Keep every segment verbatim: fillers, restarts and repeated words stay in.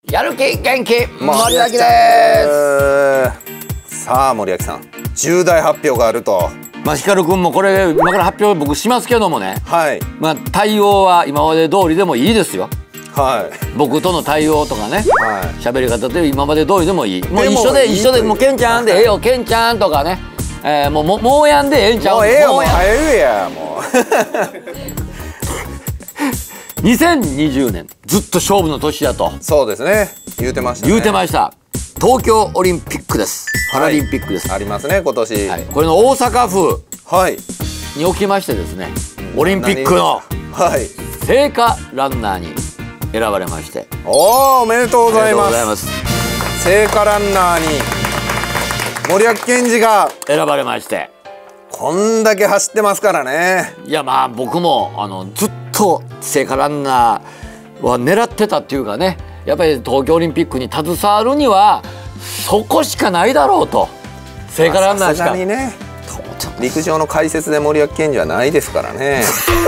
やる気元気森脇です。 さあ森脇さん、重大発表があると。 まあ光くんもこれ今から発表僕しますけどもね、 はい、 まあ対応は今まで通りでもいいですよ。 はい、 僕との対応とかね、喋、はい、り方で今まで通りでもいい。もう一緒で一緒でもうケンちゃんでええよケンちゃんとかね、えー、もうももうやんでええんちゃう。 もうええよもう早いやもう。 にせんにじゅうねんずっと勝負の年だと。 そうですね、言うてましたね。 言うてました。東京オリンピックです。パラリンピックです、 はい、ありますね今年、はい、 これの大阪府はいにおきましてですね、オリンピックの聖火ランナーに選ばれまして、 おお、おめでとうございます。聖火ランナーに森脇健児が選ばれまして、 こんだけ走ってますからね。 いやまあ僕もあのずっと聖火ランナーは狙ってたっていうかね、やっぱり東京オリンピックに携わるにはそこしかないだろうと。聖火ランナーしか。さすがにね、 陸上の解説で森脇健児はないですからね。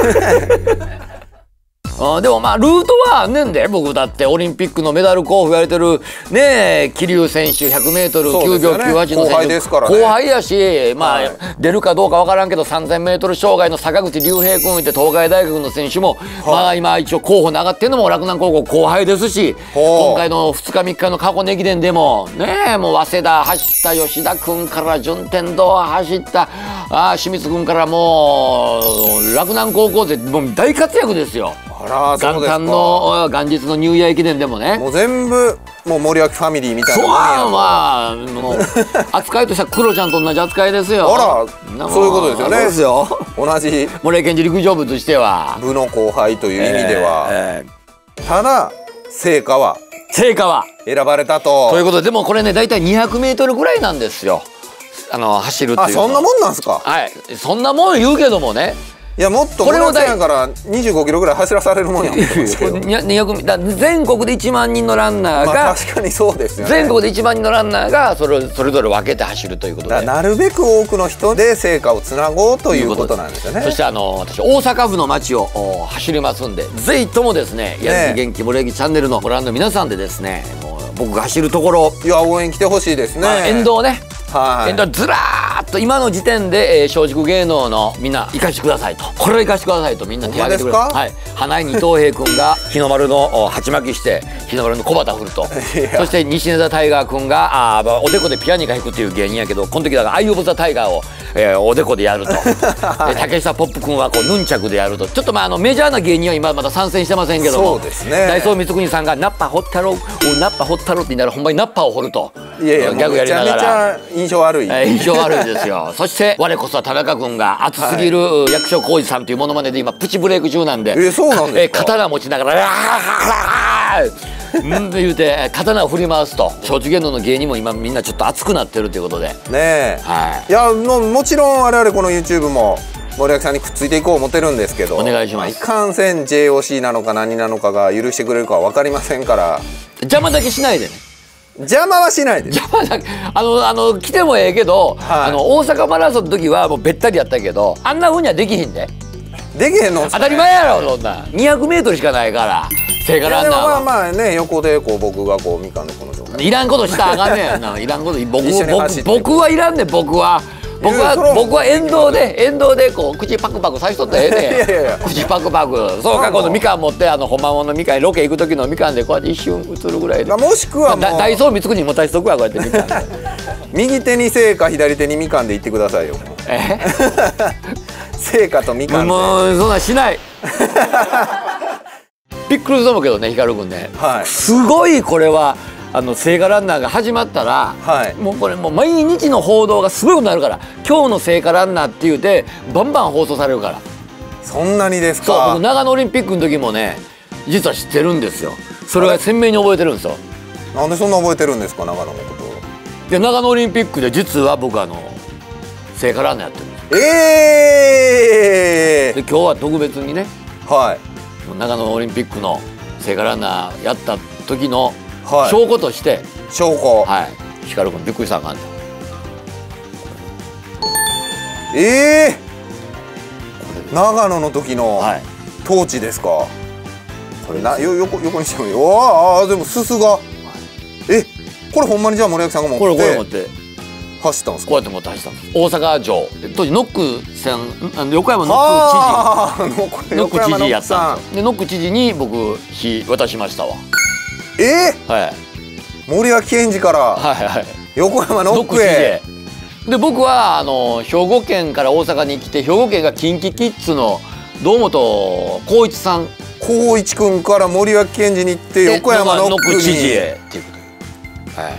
あでもまあルートはあんねんで。僕だってオリンピックのメダル候補言われてるねえ桐生選手 ひゃくメートルきゅうびょうきゅうはちの選手、後輩ですからね。後輩やし、まあ、はい、出るかどうか分からんけど さんぜんメートル 障害の坂口竜平君って東海大学の選手も、はい、まあ今一応候補に上がってるのも洛南高校後輩ですし、今回のふつかみっかの過去駅伝でもねえもう早稲田走った吉田君から順天堂走ったあ清水君からもう洛南高校勢もう大活躍ですよ。元旦の元日のニューイヤー駅伝でもね、 もう全部もう森脇ファミリーみたいな。 そうまあもう扱いとしてはクロちゃんと同じ扱いですよ。 あらそういうことですよね。そうですよ。同じ森脇健児陸上部としては部の後輩という意味では、えーえー、ただ聖火は聖火は選ばれたと。 ということで、でもこれね大体にひゃくメートルぐらいなんですよ、あの走るっていう。あ、 そんなもんなんすか。 はい、そんなもん言うけどもね。 いやもっとこれをだからにじゅうごキロぐらい走らされるもんやん。 全国でいちまんにんのランナーが、 まあ確かにそうですよね。 全国でいちまんにんのランナーがそれそれぞれ分けて走るということで、 なるべく多くの人で聖火をつなごうということなんですよね。 そしてあの私大阪府の街を走りますんで、ぜひともですねやる気元気森脇チャンネルのご覧の皆さんでですね、もう僕が走るところ、 いや応援来てほしいですね。 まあ、沿道ね、 はい、 沿道ずらーっと今の時点で、えー、松竹芸能のみんな行かしてくださいと、これを行かしてくださいとみんな手挙げてくれる。はい、花井二等兵君が日の丸の鉢巻きして日の丸の小旗振ると。そして西根田タイガー君があおでこでピアニカ弾くっていう芸人やけど、この時だからアイ・オブ・ザ・タイガーを、えー、おでこでやると。竹下ポップ君はこうヌンチャクでやると。ちょっとまああのメジャーな芸人は今まだ参戦してませんけども、 そうですね、 ダイソー光國さんがナッパ掘ったろおナッパ掘ったろって言いながらほんまにナッパを掘ると。 いやいやギャグやりながらめちゃめちゃ印象悪い、 えー、印象悪いですよ。そして我こそは田中君が熱すぎる役所広司さんというモノマネで今プチブレイク中なんで、 えー、そうなんですか。 刀持ちながら「あーん」って言うて刀を振り回すと。松竹芸能の芸人も今みんなちょっと熱くなってるということでねえ、はい、いやもうもちろん我々この YouTube も森脇さんにくっついていこう思ってるんですけど、 お願いします。 いかんせん ジェイオーシー なのか何なのかが許してくれるかは分かりませんから、 邪魔だけしないでね。 邪魔はしないで。 邪魔だけあのあの来てもええけど、はい、あの大阪マラソンの時はもうべったりやったけど、あんなふうにはできひんで。 できへんの、ね、 当たり前やろそんな。にひゃくメートルしかないから聖火ランナーは。 でもまあまあね、横でこう僕がこうみかんでこの状態、 いらんことしたらあかんねんな。いらんこと僕僕僕はいらんねん。僕は僕は僕は沿道で沿道でこう口パクパクさしとったらええねん。口パクパク。そうか、このみかん持ってあのほんまものみかんロケ行く時のみかんでこうやって一瞬映るぐらいで、 まあ、もしくはもうダイソー光國に持たしとくわこうやってみかんで。 右手に聖火左手にみかんで行ってくださいよ。 え聖火とみかんでもうそんなんしない。びっくりすると思うけどね光君ね、はい、すごいこれはあの聖火ランナーが始まったら、はい、もうこれもう毎日の報道がすごいことになるから、今日の聖火ランナーっていうてバンバン放送されるから。 そんなにですか。 そう、僕長野オリンピックの時もね実は知ってるんですよ。それは鮮明に覚えてるんですよ。 なんでそんな覚えてるんですか、長野のこと。 いや長野オリンピックで実は僕あの聖火ランナーやってるんです。 ええー、 で今日は特別にね、 はい、 長野オリンピックの聖火ランナーやった時のはい、 証拠として証拠、 はい、光君びっくりしたんかんねん。 ええー、長野の時のトーチですか。 これなよ横横にしてもいい。ああでもすすがえこれほんまにじゃあ森脇さんが持ってこれこれ持って走ったんですか。 こうやって持って走ったんです。大阪城当時ノックさん横山ノック知事ノック知事やったんですよ。でノック知事に僕火渡しましたわ。 えー、 はい森脇健児からはいはい横山ノックへ。 で僕はあの兵庫県から大阪に来て兵庫県がキンキキッズの堂本光一さん光一君から森脇健児に行って横山ノック知事へっていうことで、はい、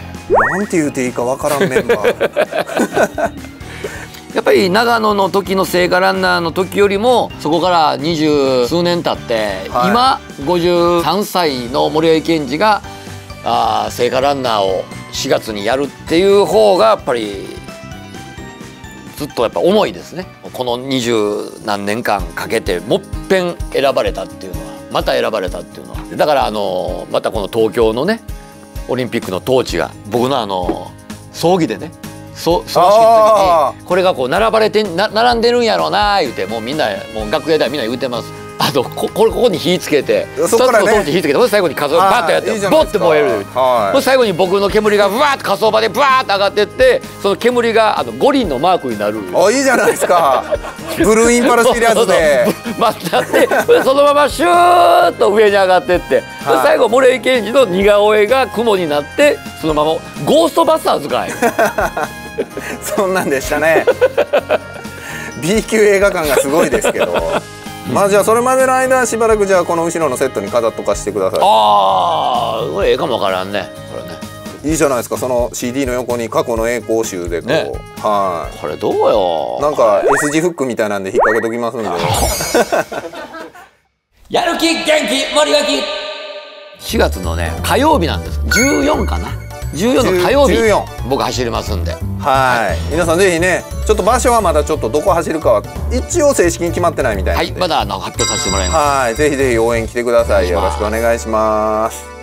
なんて言うていいかわからんメンバーやっぱり長野の時の聖火ランナーの時よりもそこから二十数年経って、はい、今ごじゅうさんさいの森脇健児があ聖火ランナーをしがつにやるっていう方がやっぱりずっとやっぱ重いですね。この二十何年間かけてもっぺん選ばれたっていうのはまた選ばれたっていうのはだからあのまたこの東京のねオリンピックのトーチが僕のあの葬儀でねそ葬式の時にこれがこう並ばれてな並んでるんやろうな言うてもうみんなもう楽屋ではみんな言うてます。あとこここに火つけてふたつのトーチ火つけて最後に火葬バッとやってボッて燃える。最後に僕の煙がブワーッと火葬場でブワーッと上がってってその煙があの五輪のマークになる。 あいいじゃないですかブルーインパルスピリアスで待ってってそのままシューッと上に上がってって、はい、最後森脇健児の似顔絵が雲になってそのままゴーストバスターズかいそんなんでしたねB 級映画館がすごいですけどまあじゃあそれまでの間しばらくじゃあこの後ろのセットに飾っとかしてください。 ああこれええかもわからんねこれね。 いいじゃないですかその シーディー の横に過去の栄光集でこう、ね、はいこれどうよなんか S 字フックみたいなんで引っ掛けときますんでやる気元気森脇しがつのね火曜日なんです。じゅうよっかなじゅうよっの火曜日僕走りますんで、 はい皆さんぜひねちょっと場所はまだちょっとどこ走るかは一応正式に決まってないみたいなので、 はいまだあの発表させてもらいます。 はいぜひぜひ応援来てください。よろしくお願いします。